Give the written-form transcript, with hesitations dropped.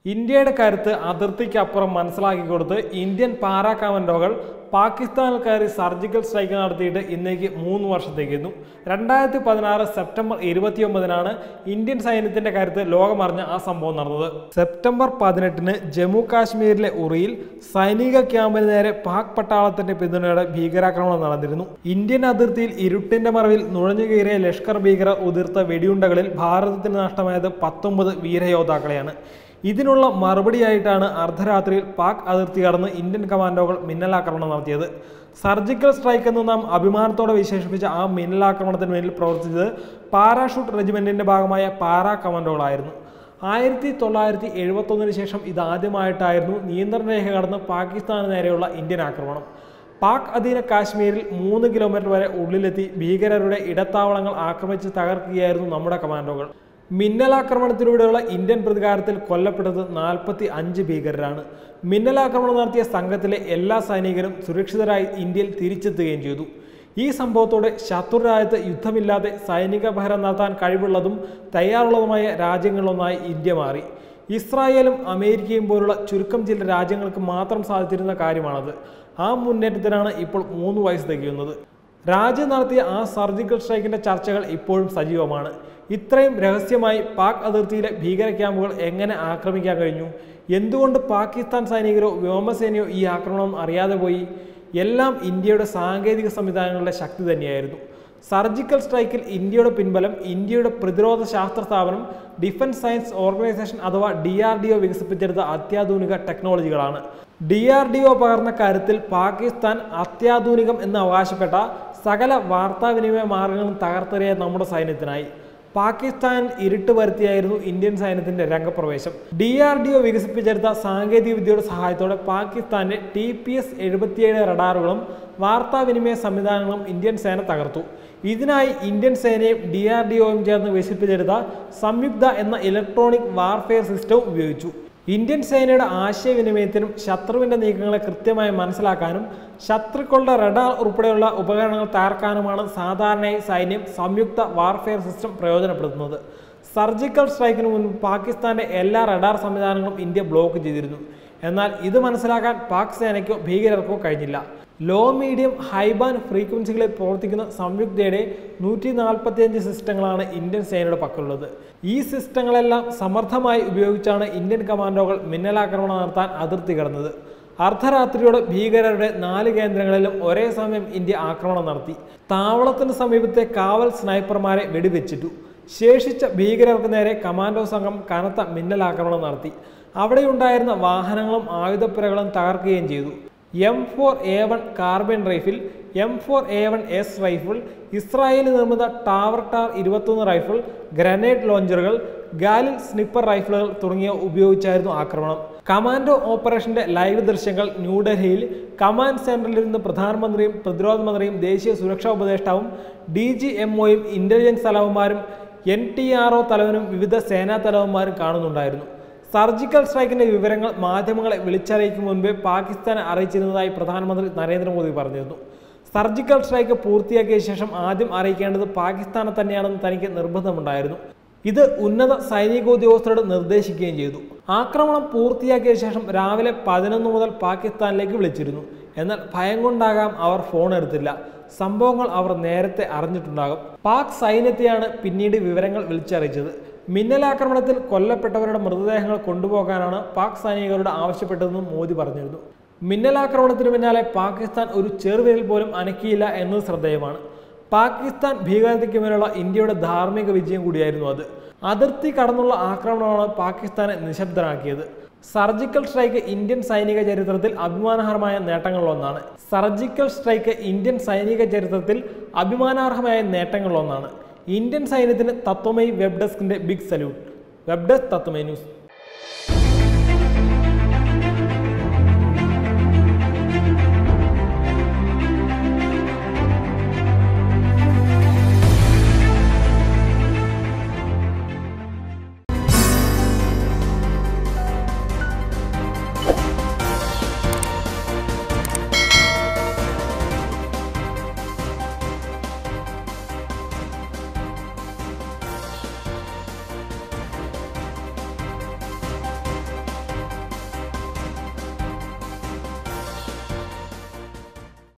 ഇന്ത്യയുടെ കരുത്ത് അതിർത്തിക്കപ്പുറം മനസ്സിലാക്കിക്കൊടുത്ത് Indian para കമാൻഡോകൾ പാകിസ്ഥാനിൽ കയറി സർജിക്കൽ സ്ട്രൈക്ക് നടത്തിയിട്ട് ഇന്നേക്ക് 3 വർഷത്തേക്കുന്നു. 2016 സെപ്റ്റംബർ 29-നാണ് ഇന്ത്യൻ സൈന്യത്തിന്റെ കരുത്ത് ലോകമറിഞ്ഞ ആ സംഭവം നടന്നത്. സെപ്റ്റംബർ 18-ന് ജമ്മു കാശ്മീരിലെ ഉറിയിൽ സൈനിക ക്യാമ്പിന് നേരെ പാക് പട്ടാളത്തിന്റെ പിന്തുണയോടെ ഭീകരാക്രമണം നടന്നിരുന്നു. ഇന്ത്യൻ അതിർത്തിയിൽ ഇരുട്ടിന്റെ മറവിൽ നുഴഞ്ഞുകയറിയ ലഷ്കർ ഭീകരർ ഉതിർത്ത വെടിയുണ്ടകളിൽ ഭാരതത്തിന് നഷ്ടമായത് 19 വീരയോദ്ധാക്കളെയാണ്. ഇതിനുള്ള മറുപടിയായിട്ടാണ് അർദ്ധരാത്രിയിൽ പാക് അതിർത്തി കടന്ന് ഇന്ത്യൻ കമാൻഡോകൾ മിന്നലാക്രമണം നടത്തിയത്. സർജിക്കൽ സ്ട്രൈക്ക് എന്ന് നാം അഭിമാനത്തോടെ വിശേഷിപ്പിച്ച ആ മിന്നലാക്രമണത്തിന് മേലിൽ പ്രവർത്തിച്ചത് പാരാഷൂട്ട് റെജിമെന്റിന്റെ ഭാഗമായ പാരാ കമാൻഡോകളായിരുന്നു. 1971 ശേഷം ഇതാദ്യമായിട്ടായിരുന്നു നിയന്ത്രണ രേഖ കടന്ന് പാകിസ്ഥാന് നേരെയുള്ള ഇന്ത്യൻ ആക്രമണം. പാക് അധീന കാശ്മീരിൽ 3 കിലോമീറ്റർ വരെ ഉള്ളിലെത്തി ഭീകരരുടെ ഇടത്താവളങ്ങൾ ആക്രമിച്ച് തകർക്കുകയായിരുന്നു നമ്മുടെ കമാൻഡോകൾ. മിന്നലാക്രമണത്തിലൂടെയുള്ള ഇന്ത്യൻ പ്രതികാരത്തിൽ കൊല്ലപ്പെട്ടത് 45 ഭീകരരാണ്. മിന്നലാക്രമണം നടത്തിയ സംഘത്തിലെ എല്ലാ സൈനികരും സുരക്ഷിതരായി ഇന്ത്യയിൽ തിരിച്ചെത്തുകയും ചെയ്തു. ഈ സംഭവത്തോടെ ശത്രു രാജ്യത്ത് യുദ്ധമില്ലാതെ സൈനിക ഭരണം നടത്താൻ കഴിവുള്ളതും തയ്യാറുള്ളതുമായ രാജ്യങ്ങളിലൊന്നായി ഇന്ത്യ മാറി. ഇസ്രായേലും അമേരിക്കയും പോലുള്ള ചുരുക്കം ചില രാജ്യങ്ങൾക്ക് മാത്രം സാധിച്ചിരുന്ന കാര്യമാണത്. ആ മുന്നേറ്റത്തിനാണ് ഇപ്പോൾ 3 വയസ്സ് തികയുന്നത്. രാജ്യം നടത്തിയ ആ സർജിക്കൽ സ്ട്രൈക്കിന്റെ ചർച്ചകൾ ഇപ്പോഴും സജീവമാണ്. ഇത്രയും രഹസ്യമായി പാക് അതിർത്തിയിലെ ഭീകര ക്യാമ്പുകൾ എങ്ങനെ ആക്രമിക്കാൻ കഴിഞ്ഞു? എന്തുകൊണ്ട് പാകിസ്ഥാൻ സൈനികരോ വ്യോമസേനയോ ഈ ആക്രമണം അറിയാതെ പോയി? എല്ലാം ഇന്ത്യയുടെ സാങ്കേതിക സംവിധാനങ്ങളുടെ ശക്തി തന്നെയായിരുന്നു. സർജിക്കൽ സ്ട്രൈക്കിൽ ഇന്ത്യയുടെ പിൻബലം ഇന്ത്യയുടെ പ്രതിരോധ ശാസ്ത്ര സ്ഥാപനം ഡിഫൻസ് സയൻസ് ഓർഗനൈസേഷൻ അഥവാ DRDO വികസിപ്പിച്ചെടുത്ത അത്യാധുനിക ടെക്നോളജികളാണ്. DRDO പകർന്ന കരുത്തിൽ പാകിസ്ഥാൻ അത്യാധുനികം എന്ന് അവകാശപ്പെട്ട സകല വാർത്താവിനിമയ മാർഗങ്ങളും തകർത്തെറിയാൻ നമ്മുടെ സൈന്യത്തിനായി. പാകിസ്ഥാൻ ഇരുട്ട് വരുത്തിയായിരുന്നു ഇന്ത്യൻ സൈന്യത്തിന്റെ രംഗപ്രവേശം. DRDO വികസിപ്പിച്ചെടുത്ത സാങ്കേതിക വിദ്യയുടെ സഹായത്തോടെ പാകിസ്ഥാന്റെ TPS-77 റഡാറുകളും വാർത്താവിനിമയ സംവിധാനങ്ങളും ഇന്ത്യൻ സേന തകർത്തു. ഇതിനായി ഇന്ത്യൻ സേനയും DRDOയും ചേർന്ന് വികസിപ്പിച്ചെടുത്ത സംയുക്ത എന്ന ഇലക്ട്രോണിക് വാർഫെയർ സിസ്റ്റം ഉപയോഗിച്ചു. ഇന്ത്യൻ സേനയുടെ ആശയവിനിമയത്തിനും ശത്രുവിന്റെ നീക്കങ്ങളെ കൃത്യമായി മനസ്സിലാക്കാനും ശത്രുക്കളുടെ റഡാർ ഉൾപ്പെടെയുള്ള ഉപകരണങ്ങൾ തകർക്കാനുമാണ് സാധാരണയായി സൈന്യം സംയുക്ത വാർഫെയർ സിസ്റ്റം പ്രയോജനപ്പെടുത്തുന്നത്. സർജിക്കൽ സ്ട്രൈക്കിന് മുൻപ് പാകിസ്ഥാന്റെ എല്ലാ റഡാർ സംവിധാനങ്ങളും ഇന്ത്യ ബ്ലോക്ക് ചെയ്തിരുന്നു. എന്നാൽ ഇത് മനസ്സിലാക്കാൻ പാക് സേനയ്ക്കോ ഭീകരർക്കോ കഴിഞ്ഞില്ല. ലോ മീഡിയം ഹൈബാൻഡ് ഫ്രീക്വൻസികളിൽ പ്രവർത്തിക്കുന്ന സംയുക്തയുടെ 145 സിസ്റ്റങ്ങളാണ് ഇന്ത്യൻ സേനയുടെ പക്കലുള്ളത്. ഈ സിസ്റ്റങ്ങളെല്ലാം സമർത്ഥമായി ഉപയോഗിച്ചാണ് ഇന്ത്യൻ കമാൻഡോകൾ മിന്നലാക്രമണം നടത്താൻ അതിർത്തി കടന്നത്. അർദ്ധരാത്രിയോടെ ഭീകരരുടെ 4 കേന്ദ്രങ്ങളിലും ഒരേ സമയം ഇന്ത്യ ആക്രമണം നടത്തി. താവളത്തിന് സമീപത്തെ കാവൽ സ്നൈപ്പർമാരെ വെടിവെച്ചിട്ടു. ശേഷിച്ച ഭീകരർക്ക് നേരെ കമാൻഡോ സംഘം കനത്ത മിന്നലാക്രമണം നടത്തി. അവിടെയുണ്ടായിരുന്ന വാഹനങ്ങളും ആയുധപ്പുരകളും തകർക്കുകയും ചെയ്തു. M4A1 carbine rifle, M4A1S rifle, Israeli നിർമ്മിത ടാർ 21 റൈഫിൾ, ഗ്രനേഡ് ലോഞ്ചറുകൾ, ഗാലിൽ സ്നിപ്പർ റൈഫിളുകൾ തുടങ്ങിയവ ഉപയോഗിച്ചായിരുന്നു ആക്രമണം. കമാൻഡോ ഓപ്പറേഷന്റെ ലൈവ് ദൃശ്യങ്ങൾ ന്യൂഡൽഹിയിൽ കമാൻഡ് സെന്ററിലിരുന്ന് പ്രധാനമന്ത്രിയും പ്രതിരോധ മന്ത്രിയും ദേശീയ സുരക്ഷാ ഉപദേഷ്ടാവും DGMOയും ഇന്റലിജൻസ് തലവന്മാരും NTRO തലവനും വിവിധ സേനാ തലവന്മാരും കാണുന്നുണ്ടായിരുന്നു. സർജിക്കൽ സ്ട്രൈക്കിന്റെ വിവരങ്ങൾ മാധ്യമങ്ങളെ വിളിച്ചറിയിക്കും മുൻപേ പാകിസ്ഥാനെ അറിയിച്ചിരുന്നതായി പ്രധാനമന്ത്രി നരേന്ദ്രമോദി പറഞ്ഞിരുന്നു. സർജിക്കൽ സ്ട്രൈക്ക് പൂർത്തിയാക്കിയ ശേഷം ആദ്യം അറിയിക്കേണ്ടത് പാകിസ്ഥാനെ തന്നെയാണെന്ന് തനിക്ക് നിർബന്ധമുണ്ടായിരുന്നു. ഇത് ഉന്നത സൈനികോദ്യോഗസ്ഥരോട് നിർദ്ദേശിക്കുകയും ചെയ്തു. ആക്രമണം പൂർത്തിയാക്കിയ ശേഷം രാവിലെ 11 മുതൽ പാകിസ്ഥാനിലേക്ക് വിളിച്ചിരുന്നു. എന്നാൽ ഭയം കൊണ്ടാകാം അവർ ഫോൺ എടുത്തില്ല. സംഭവങ്ങൾ അവർ നേരത്തെ അറിഞ്ഞിട്ടുണ്ടാകും. പാക് സൈന്യത്തെയാണ് പിന്നീട് വിവരങ്ങൾ വിളിച്ചറിയിച്ചത്. മിന്നലാക്രമണത്തിൽ കൊല്ലപ്പെട്ടവരുടെ മൃതദേഹങ്ങൾ കൊണ്ടുപോകാനാണ് പാക് സൈനികരോട് ആവശ്യപ്പെട്ടതെന്നും മോദി പറഞ്ഞിരുന്നു. മിന്നലാക്രമണത്തിന് പിന്നാലെ പാകിസ്ഥാൻ ഒരു ചെറുവിരൽ പോലും അനക്കിയില്ല എന്നത് ശ്രദ്ധേയമാണ്. പാകിസ്ഥാൻ ഭീകരതയ്ക്ക് മേലുള്ള ഇന്ത്യയുടെ ധാർമ്മിക വിജയം കൂടിയായിരുന്നു അത്. അതിർത്തി കടന്നുള്ള ആക്രമണമാണ് പാകിസ്ഥാനെ നിശബ്ദനാക്കിയത്. സർജിക്കൽ സ്ട്രൈക്ക് ഇന്ത്യൻ സൈനിക ചരിത്രത്തിൽ അഭിമാനാർഹമായ നേട്ടങ്ങളിലൊന്നാണ്. ഇന്ത്യൻ സൈന്യത്തിന് തത്വമയി വെബ് ഡെസ്കിന്റെ big salute. Web desk Tatwamayi news.